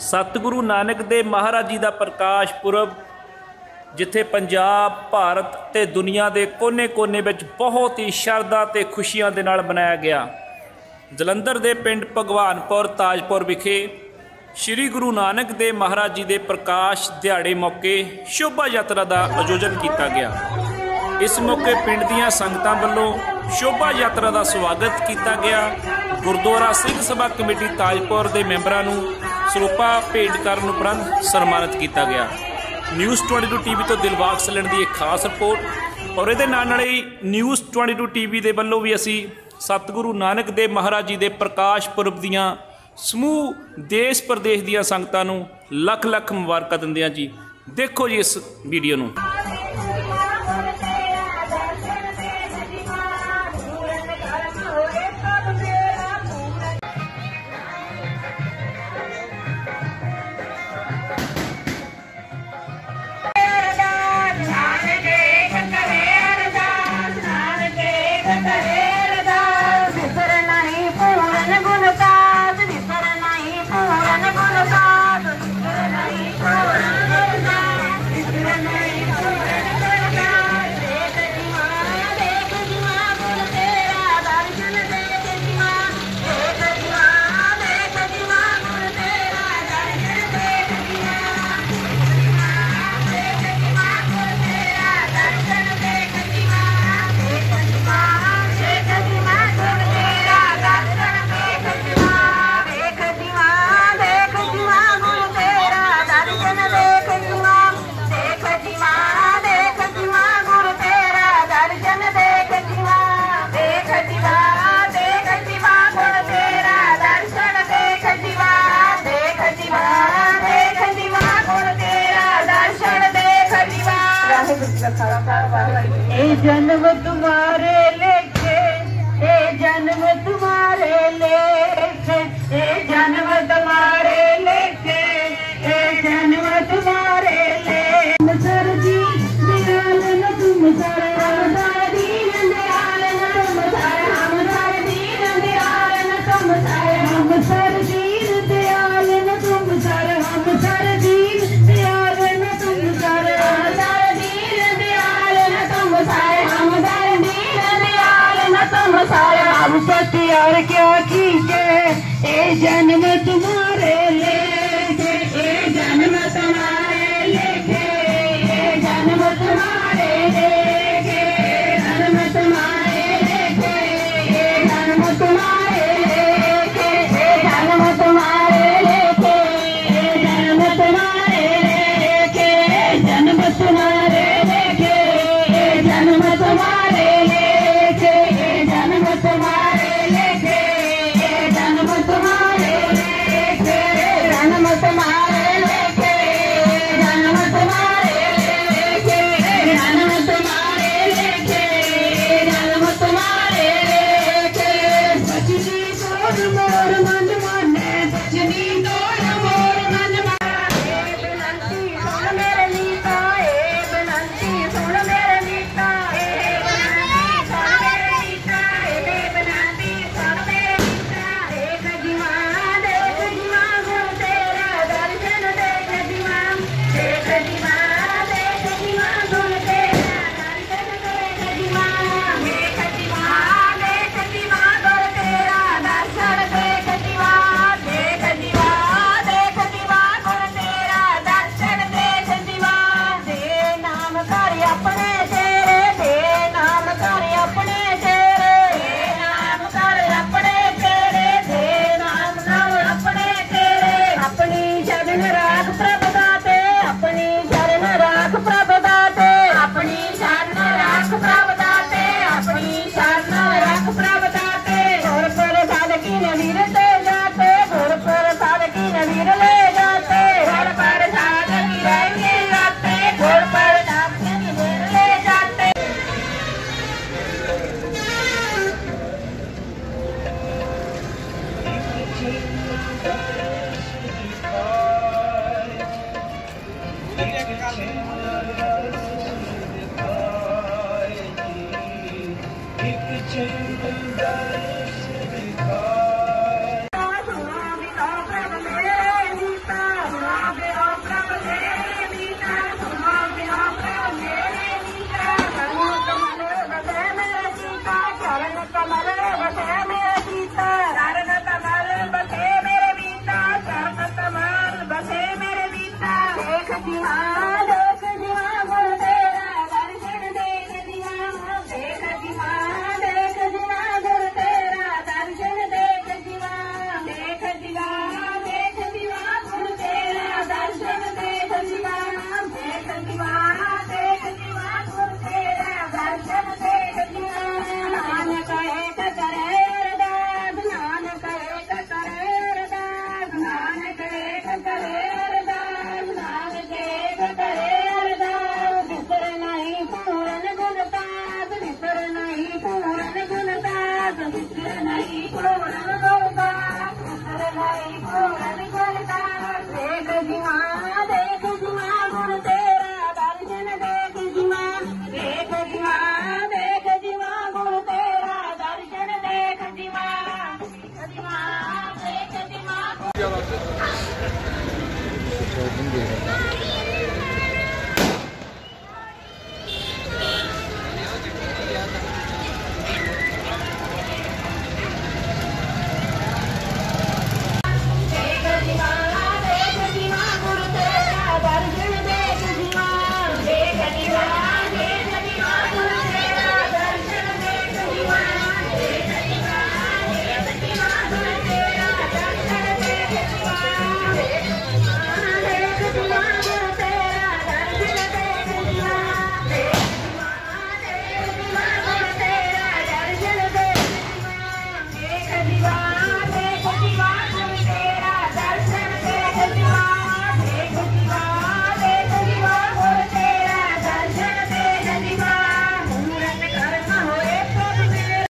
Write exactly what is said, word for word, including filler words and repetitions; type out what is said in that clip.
सतगुरु नानक देव महाराज जी का प्रकाश पुरब जिथे पंजाब भारत ते दुनिया के कोने कोने विच बहुत ही शरधा ते खुशियां दे नाल मनाया गया। जलंधर दे पिंड भगवानपुर ताजपुर विखे श्री गुरु नानक देव महाराज जी के प्रकाश दिहाड़े मौके शोभा यात्रा का आयोजन किया गया। इस मौके पिंड दीयां संगतां वल्लों शोभा यात्रा का स्वागत किया गया। गुरुद्वारा सिंह सभा कमेटी ताजपुर के मैंबरां नूं ਸਰੂਪਾ भेंट करन उपरंत सन्मानित किया गया। न्यूज़ बाईस टीवी तो दिलबाग सैलन की एक खास रिपोर्ट। और ये नाल नाल ही न्यूज़ बाईस टीवी के वल्लों भी असी सतगुरु नानक देव महाराज जी के प्रकाश पुरब दियां समूह देश प्रदेश दियां संगतां नूं लख लख मुबारकां दिंदे हां जी। देखो जी इस वीडियो नूं। ए जन्म तुम्हारे लेखे, ए जन्म तुम्हारे लेखे, ए जन्म तुम्हारे लेखे, ए जन्म तुम्हारे लेखे। सर जी दयाल न तुम सर, हम सर दीन दयाल न तुम सर, हम सर दीन दयाल न तुम सर, हम सर दीन दयाल न तुम सर, हम सर दीन दयाल न तुम सर, हम सर हम सत्यार क्या कीजे, ए जन्म तुम्हारे लेके, ए जन्म तुम्हारे लेके, ए जन्म तुम्हारे लेके, जन्म तुम्हारे लेके, ए जन्म तुम्हारे लेके, ए जन्म तुम्हारे लेके, ए जन्म तुम्हारे लेके, जन्म तुम्हारे लेके, ए जन्म तुम्हारे लेके, जन्म तुम्हारे लेके, जन्म तुम्हारे लेके, जन्म तुम्हारे लेके, जन्म तुम्हारे लेके, जन्म तुम्हारे लेके, जन्म तुम्हारे लेके। बचनी तोड़ मोर मन माने, बचनी तोड़ मोर मन माने, बिनती सुन मेरे नीता, ए बिनती सुन मेरे नीता, ए कुछ और नहीं दे रहा।